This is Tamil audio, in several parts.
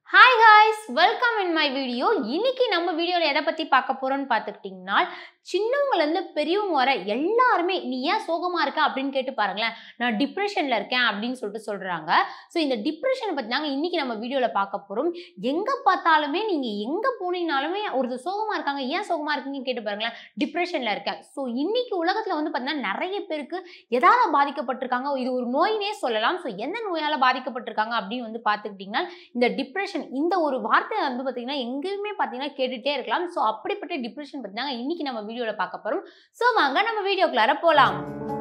Hi guys, welcome in my video. இன்னைக்கு நம்ம வீடியோல எதை பத்தி பார்க்க போறோம்னு பார்த்துக்கிட்டீங்கன்னா சின்னவங்கல இருந்து பெரியவங்க வர எல்லாரும் நீ ஏன் சோகமா இருக்க அப்படினு கேட்டு பாருங்களேன். நான் டிப்ரஷன்ல இருக்கேன் அப்படினு சொல்றாங்க. சோ இந்த டிப்ரஷன் பத்தி தாங்க இன்னைக்கு நம்ம வீடியோல பார்க்க போறோம். எங்க பார்த்தாலுமே நீங்க எங்க போனீங்கனாலுமே ஒரு சோகமா இருக்காங்க. ஏன் சோகமா இருக்கீங்கன்னு கேட்டு பாருங்களேன். டிப்ரஷன்ல இருக்கேன். சோ இன்னைக்கு உலகத்துல வந்து பார்த்தீங்கன்னா நிறைய பேருக்கு எதால பாதிக்கப்பட்டிருக்காங்க. இது ஒரு நோயினே சொல்லலாம். சோ எந்த நோயால பாதிக்கப்பட்டிருக்காங்க அப்படினு வந்து பார்த்துக்கிட்டீங்கன்னா இந்த டிப்ரஷன் இந்த ஒரு வார்த்தை வந்து பாத்தீங்கன்னா எங்கேயுமே பாத்தீங்கன்னா கேட்டுட்டே இருக்கலாம். சோ அப்படிப்பட்ட டிப்ரஷன் பத்தி தாங்க இன்னைக்கு நம்ம வீடியோல பார்க்க போறோம். சோ வாங்க நம்ம வீடியோக்குள்ள போலாம்.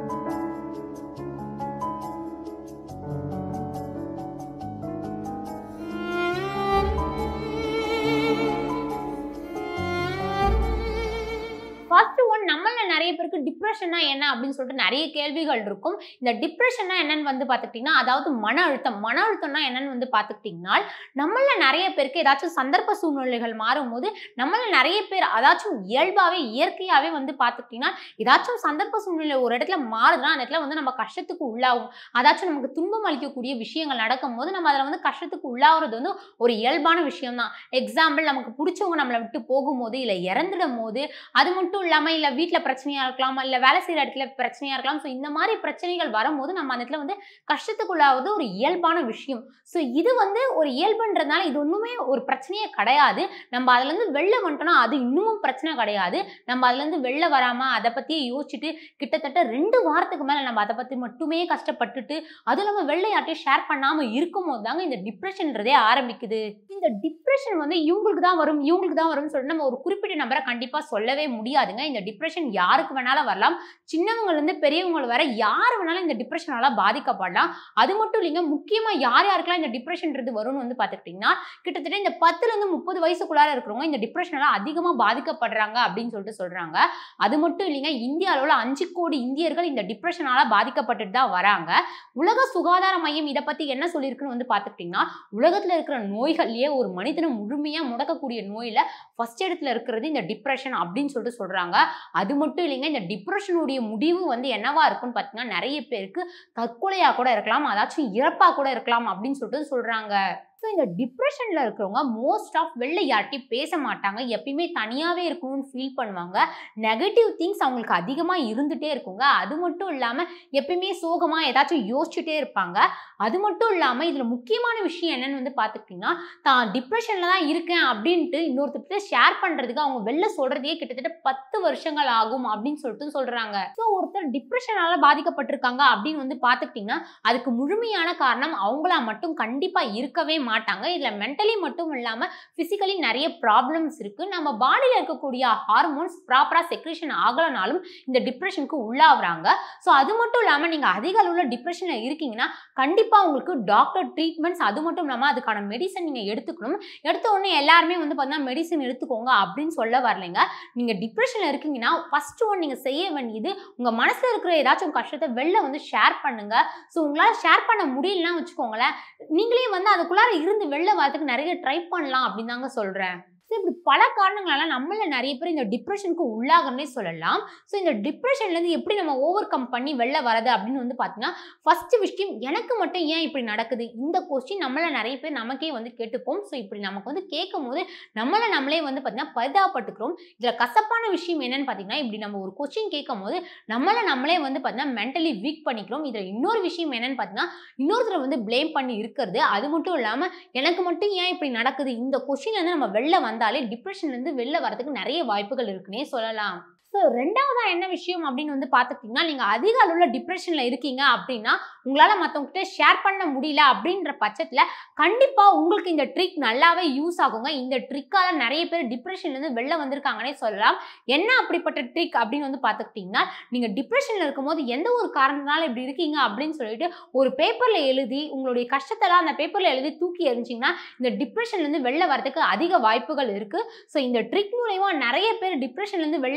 First one நம்மள நிறைய பேருக்கு டிப்ரஷன்னா என்ன அப்படினு சொல்லிட்டு நிறைய கேள்விகள் இருக்கும். இந்த டிப்ரஷன்னா என்னன்னு வந்து பாத்துக்கிட்டீங்கன்னா அதாவது மன அழுத்தம்னா என்னன்னு வந்து பாத்துக்கிட்டீங்கன்னா நம்மள நிறைய பேருக்கு ஏதாச்சும் சந்தர்ப்ப சூழ்நிலைகள் மாறும்போது நம்மள நிறைய பேர் அதாச்சும் இயல்பாவே இயற்கையாவே வந்து பாத்துக்கிட்டீங்கன்னா ஏதாச்சும் சந்தர்ப்ப சூழ்நிலை ஒரு இடத்துல மாறுதுனா அந்த இடத்துல வந்து நம்ம கஷ்டத்துக்கு உள்ளாகும். அதாச்சும் நமக்கு துன்பம் அளிக்கக்கூடிய விஷயங்கள் நடக்கும்போது நம்ம அதுல வந்து கஷ்டத்துக்கு உள்ளாகிறது வந்து ஒரு இயல்பான விஷயம் தான். எக்ஸாம்பிள் நமக்கு பிடிச்சவங்க நம்மளை விட்டு போகும்போது இல்ல இறந்துடும் போது அது மட்டும் இல்லாம இல்ல வீட்ல பிரச்சனையா இருக்கலாம் இல்ல வேலை செய்யற இடத்துல பிரச்சனையா இருக்கலாம். சோ இந்த மாதிரி பிரச்சனைகள் வரும்போது நம்ம அந்த இடத்துல வந்து கஷ்டத்துக்குள்ளாவது ஒரு இயல்பான விஷயம். சோ இது வந்து ஒரு இயல்புன்றதுனால இது ஒண்ணுமே ஒரு பிரச்சனையே கிடையாது. நம்ம அதுல இருந்து வெளில வந்துட்டோம்னா அது இன்னும் பிரச்சனை கிடையாது. நம்ம அதுல இருந்து வெளில வராம அதை பத்தியே யோசிச்சுட்டு கிட்டத்தட்ட 2 வாரத்துக்கு மேல நம்ம அதை பத்தி மட்டுமே கஷ்டப்பட்டுட்டு அது நம்ம வெளில யார்ட்டையும் ஷேர் பண்ணாம இருக்கும்போது தாங்க இந்த டிப்ரெஷன்ன்றதே ஆரம்பிக்குது. இந்த டிப்ரெஷன் வந்து இவங்களுக்கு தான் வரும்னு சொல்லிட்டு நம்ம ஒரு குறிப்பிட்ட நபரை கண்டிப்பா சொல்லவே முடியாதுங்க. இந்த டிப்ரெஷன் யாருக்கு வேணாலும் வரலாம். சின்னவங்கல இருந்து பெரியவங்க வரை யார் வேணாலும் இந்த டிப்ரெஷனால பாதிக்கப்படலாம். அது மட்டும் இல்லைங்க, முக்கியமா யாருக்கெல்லாம் இந்த டிப்ரெஷன்ன்றது வரும்னு வந்து பாத்துக்கிட்டீங்கன்னா கிட்டத்தட்ட இந்த 10ல இருந்து 30 வயசுக்குள்ளார இருக்கிறவங்க இந்த டிப்ரெஷனால அதிகமா பாதிக்கப்படுறாங்க அப்படின்னு சொல்றாங்க. அது மட்டும் இல்லைங்க, இந்திய அளவுல 5 கோடி இந்தியர்கள் இந்த டிப்ரெஷனால பாதிக்கப்பட்டுட்டு தான் வராங்க. உலக சுகாதார மையம் இதை பத்தி என்ன சொல்லியிருக்குன்னு வந்து பாத்துக்கிட்டீங்கன்னா உலகத்துல இருக்கிற நோய்கள்லயே ஒரு மனிதனை முழுமையா முடக்கக்கூடிய நோயில ஃபர்ஸ்ட் இடத்துல இருக்கிறது இந்த டிப்ரெஷன் அப்படின்னு சொல்றாங்க. அது மட்டும் இல்லைங்க, இந்த டிப்ரெஷனுடைய முடிவு வந்து என்னவா இருக்குன்னு பாத்தீங்கன்னா நிறைய பேருக்கு தற்கொலையா கூட இருக்கலாம், அதாச்சும் இறப்பா கூட இருக்கலாம் அப்படின்னு சொல்றாங்க. இந்த டிப்ரெஷன்ல இருக்கிறவங்க மோஸ்ட் ஆஃப் வெளில யார்ட்டையும் பேச மாட்டாங்க. எப்பயுமே தனியாவே இருக்கணும்னு ஃபீல் பண்ணுவாங்க. நெகட்டிவ் திங்ஸ் அவங்களுக்கு அதிகமா இருந்துட்டே இருக்குங்க. அது மட்டும் இல்லாம எப்பயுமே சோகமா ஏதாச்சும் யோசிச்சுட்டே இருப்பாங்க. அது மட்டும் இல்லாம இதுல முக்கியமான விஷயம் என்னன்னு வந்து பாத்துக்கிட்டீங்கன்னா தான் டிப்ரெஷன்ல தான் இருக்கேன் அப்படின்ட்டு இன்னொருத்தர்கிட்ட ஷேர் பண்றதுக்கு அவங்க வெளில சொல்றதே கிட்டத்தட்ட 10 வருஷங்கள் ஆகும் அப்படின்னு சொல்றாங்க. ஸோ ஒருத்தர் டிப்ரெஷனால பாதிக்கப்பட்டிருக்காங்க அப்படின்னு வந்து பாத்துக்கிட்டீங்கன்னா அதுக்கு முழுமையான காரணம் அவங்களா மட்டும் கண்டிப்பா இருக்கவே மாட்டாங்க. இதுல மென்டலி மட்டும் இல்லாம பிசிக்கலி நிறைய ப்ராப்ளம்ஸ் இருக்கு. நம்ம பாடியில இருக்கக்கூடிய ஹார்மோன்ஸ் ப்ராப்பரா செக்ரீஷன் ஆகலனாலும் இந்த டிப்ரெஷனுக்கு உள்ளாகுறாங்க. சோ அது மட்டும் இல்லாம நீங்க அதிக அளவுல டிப்ரெஷன்ல இருக்கீங்கன்னா கண்டிப்பா உங்களுக்கு டாக்டர் ட்ரீட்மெண்ட்ஸ் அது மட்டும் இல்லாம அதுக்கான மெடிசன் நீங்க எடுத்துக்கணும். எடுத்த உடனே எல்லாருமே வந்து பார்த்தீங்கன்னா மெடிசன் எடுத்துக்கோங்க அப்படின்னு சொல்ல வரலைங்க. நீங்க டிப்ரெஷன்ல இருக்கீங்கன்னா ஃபர்ஸ்ட் ஒன் நீங்க செய்ய வேண்டியது உங்க மனசுல இருக்கிற ஏதாச்சும் கஷ்டத்தை வெளில வந்து ஷேர் பண்ணுங்க. சோ உங்களால ஷேர் பண்ண முடியலன்னா வச்சுக்கோங்களேன், நீங்களே வந்து அதுக்குள்ளார இருந்து வெளில வரதுக்கு நிறைய ட்ரை பண்ணலாம் அப்படின்னு தாங்க சொல்றேன். இப்படி பல காரணங்களால நம்மள நிறைய பேர் இந்த டிப்ரெஷனுக்கு உள்ளாகனே சொல்லலாம். ஸோ இந்த டிப்ரெஷன்ல இருந்து எப்படி நம்ம ஓவர் கம் பண்ணி வெளில வரது அப்படின்னு வந்து பார்த்தீங்கன்னா ஃபர்ஸ்ட் விஷயம், எனக்கு மட்டும் ஏன் இப்படி நடக்குது? இந்த கொஸ்டின் நம்மள நிறைய பேர் நமக்கே வந்து கேட்டுப்போம். ஸோ இப்படி நமக்கு வந்து கேட்கும் போது நம்மளே வந்து பார்த்தீங்கன்னா பரிதாபப்பட்டுக்கிறோம். இதுல கசப்பான விஷயம் என்னன்னு பார்த்தீங்கன்னா இப்படி நம்ம ஒரு கொஸ்டின் கேட்கும் போது நம்மளே வந்து பார்த்தீங்கன்னா மென்டலி வீக் பண்ணிக்கிறோம். இதுல இன்னொரு விஷயம் என்னன்னு பார்த்தீங்கன்னா இன்னொருத்தரை வந்து பிளேம் பண்ணி இருக்கிறது. அது மட்டும் இல்லாம எனக்கு மட்டும் ஏன் இப்படி நடக்குது? இந்த கொஸ்டின்ல இருந்து நம்ம வெளில வந்தாலே டிப்ரெஷன்ல இருந்து வெளில வரதுக்கு நிறைய வாய்ப்புகள் இருக்குன்னே சொல்லலாம். ஸோ ரெண்டாவதா என்ன விஷயம் அப்படின்னு வந்து பார்த்துக்கிட்டிங்கன்னா நீங்கள் அதிக அளவுல டிப்ரெஷனில் இருக்கீங்க அப்படின்னா உங்களால் மற்றவங்ககிட்ட ஷேர் பண்ண முடியல அப்படின்ற பட்சத்தில் கண்டிப்பாக உங்களுக்கு இந்த ட்ரிக் நல்லாவே யூஸ் ஆகுங்க. இந்த ட்ரிக்கால் நிறைய பேர் டிப்ரெஷன்லேருந்து வெளில வந்திருக்காங்கன்னே சொல்லலாம். என்ன அப்படிப்பட்ட ட்ரிக் அப்படின்னு வந்து பார்த்துக்கிட்டிங்கன்னா நீங்கள் டிப்ரெஷனில் இருக்கும்போது எந்த ஒரு காரணத்தினால இப்படி இருக்கீங்க அப்படின்னு சொல்லிட்டு ஒரு பேப்பரில் எழுதி உங்களுடைய கஷ்டத்தெல்லாம் அந்த பேப்பரில் எழுதி தூக்கி எறிஞ்சிங்கன்னா இந்த டிப்ரெஷன்லேருந்து வெளில வரதுக்கு அதிக வாய்ப்புகள் இருக்குது. ஸோ இந்த ட்ரிக் மூலமா நிறைய பேர் டிப்ரெஷன்லேருந்து வெளில வந்திருக்காங்க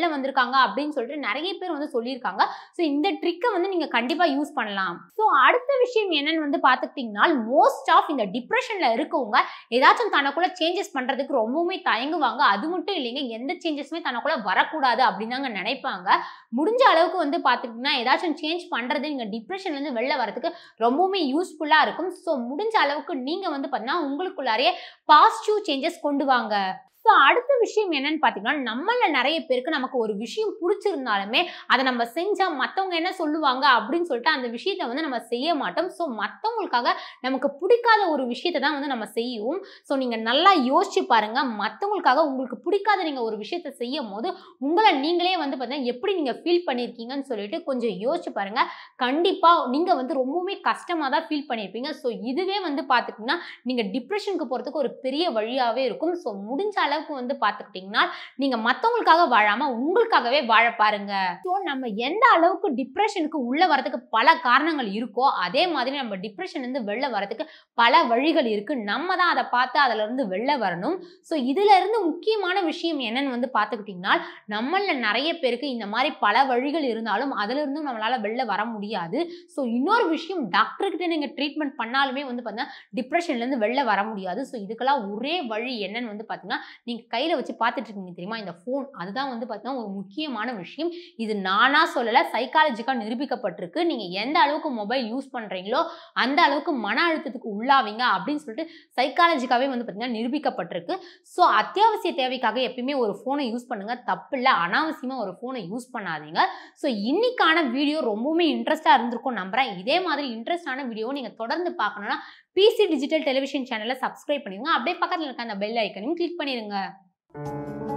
ஆயிடுவாங்க அப்படின்னு சொல்லிட்டு நிறைய பேர் வந்து சொல்லியிருக்காங்க. ஸோ இந்த ட்ரிக்கை வந்து நீங்க கண்டிப்பா யூஸ் பண்ணலாம். ஸோ அடுத்த விஷயம் என்னன்னு வந்து பாத்துக்கிட்டீங்கன்னா, மோஸ்ட் ஆஃப் இந்த டிப்ரெஷன்ல இருக்கவங்க ஏதாச்சும் தனக்குள்ள சேஞ்சஸ் பண்றதுக்கு ரொம்பவுமே தயங்குவாங்க. அது மட்டும் இல்லைங்க, எந்த சேஞ்சஸுமே தனக்குள்ள வரக்கூடாது அப்படின்னு தாங்க நினைப்பாங்க. முடிஞ்ச அளவுக்கு வந்து பாத்துக்கிட்டீங்கன்னா ஏதாச்சும் சேஞ்ச் பண்றது நீங்க டிப்ரெஷன்ல இருந்து வெளில வரதுக்கு ரொம்பவுமே யூஸ்ஃபுல்லா இருக்கும். ஸோ முடிஞ்ச அளவுக்கு நீங்க வந்து பாத்தீங்கன்னா உங்களுக்குள்ளாரையே பாசிட்டிவ் சேஞ்சஸ் கொண்டு வாங்க. ஸோ அடுத்த விஷயம் என்னன்னு பார்த்தீங்கன்னா, நம்மள நிறைய பேருக்கு நமக்கு ஒரு விஷயம் பிடிச்சிருந்தாலுமே அதை நம்ம செஞ்சா மற்றவங்க என்ன சொல்லுவாங்க அப்படின்னு சொல்லிட்டு அந்த விஷயத்த வந்து நம்ம செய்ய மாட்டோம். ஸோ மற்றவங்களுக்காக நமக்கு பிடிக்காத ஒரு விஷயத்தை தான் வந்து நம்ம செய்வோம். ஸோ நீங்கள் நல்லா யோசிச்சு பாருங்க, மற்றவங்களுக்காக உங்களுக்கு பிடிக்காத நீங்கள் ஒரு விஷயத்தை செய்யும் போது உங்களை நீங்களே வந்து பார்த்தீங்கன்னா எப்படி நீங்கள் ஃபீல் பண்ணியிருக்கீங்கன்னு சொல்லிட்டு கொஞ்சம் யோசிச்சு பாருங்க. கண்டிப்பாக நீங்கள் வந்து ரொம்பவுமே கஷ்டமாக தான் ஃபீல் பண்ணியிருப்பீங்க. ஸோ இதுவே வந்து பார்த்துக்கிட்டிங்கன்னா நீங்கள் டிப்ரெஷனுக்கு போகிறதுக்கு ஒரு பெரிய வழியாகவே இருக்கும். ஸோ முடிஞ்ச அளவுக்கு வந்து பாத்துக்கிட்டீங்கன்னா நீங்க மத்தவங்களுக்காக வாழாம உங்களுக்காகவே வாழ பாருங்க. சோ நம்ம எந்த அளவுக்கு டிப்ரெஷனுக்கு உள்ள வரதுக்கு பல காரணங்கள் இருக்கோ அதே மாதிரி நம்ம டிப்ரெஷன் இருந்து வெளில வரதுக்கு பல வழிகள் இருக்கு. நம்ம தான் அதை பார்த்து அதுல இருந்து வெளில வரணும். சோ இதுல இருந்து முக்கியமான விஷயம் என்னன்னு வந்து பாத்துக்கிட்டீங்கன்னா, நம்மள நிறைய பேருக்கு இந்த மாதிரி பல வழிகள் இருந்தாலும் அதுல இருந்தும் நம்மளால வெளில வர முடியாது. சோ இன்னொரு விஷயம், டாக்டர் கிட்ட நீங்க ட்ரீட்மெண்ட் பண்ணாலுமே வந்து பாத்தீங்கன்னா டிப்ரெஷன்ல இருந்து வெளில வர முடியாது. சோ இதுக்கெல்லாம் ஒரே வழி என்னன்னு வந்து பாத்தீங்கன்னா, நீங்க கையில வச்சு பார்த்துட்டு இருக்கீங்க தெரியுமா இந்த ஃபோன், அதுதான் வந்து பார்த்தீங்கன்னா ஒரு முக்கியமான விஷயம். இது நானா சொல்லல, சைக்காலஜிக்கா நிரூபிக்கப்பட்டிருக்கு. நீங்க எந்த அளவுக்கு மொபைல் யூஸ் பண்றீங்களோ அந்த அளவுக்கு மன அழுத்தத்துக்கு உள்ளாவீங்க அப்படின்னு சொல்லிட்டு சைக்காலஜிக்காவே வந்து பார்த்தீங்கன்னா நிரூபிக்கப்பட்டிருக்கு. ஸோ அத்தியாவசிய தேவைக்காக எப்பயுமே ஒரு ஃபோனை யூஸ் பண்ணுங்க, தப்பில்லை. அனாவசியமா ஒரு ஃபோனை யூஸ் பண்ணாதீங்க. ஸோ இன்னைக்கான வீடியோ ரொம்பவுமே இன்ட்ரெஸ்டா இருந்திருக்கும் நம்புறேன். இதே மாதிரி இன்ட்ரெஸ்டான வீடியோ நீங்க தொடர்ந்து பார்க்கணும்னா PC டிஜிட்டல் டெலிவிஷன் சேனலை சப்ஸ்கிரைப் பண்ணிடுங்க. அப்படியே பக்கத்தில் இருக்க அந்த பெல் ஐக்கனையும் கிளிக் பண்ணிடுங்க.